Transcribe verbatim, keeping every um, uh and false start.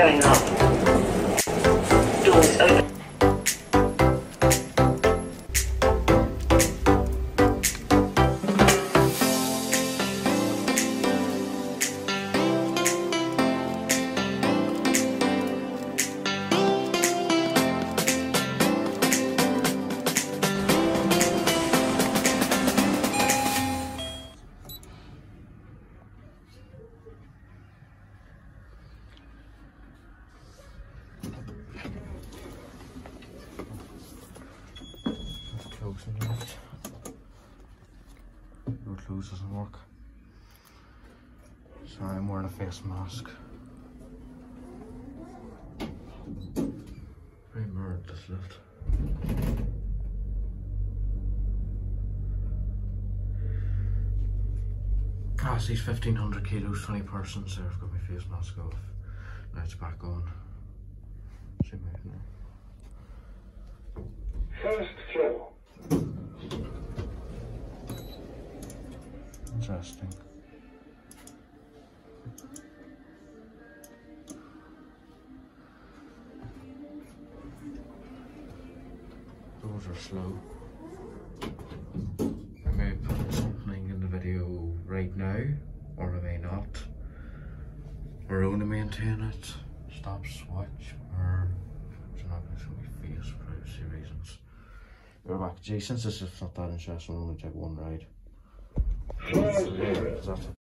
Going up. Doors open. Closing it. Your clothes doesn't work. Sorry, I'm wearing a face mask. Very mirrored this lift. Ah, it's these fifteen hundred kilos, twenty persons. There, I've got my face mask off. Now it's back on. Zoom out now. First floor. Interesting. Those are slow. I may put something in the video right now, or I may not. We're going to maintain it. Stop switch, or it's not going to show me face for privacy reasons. We're back. Gee, since this is not that interesting, we'll only take one ride. Floor zero.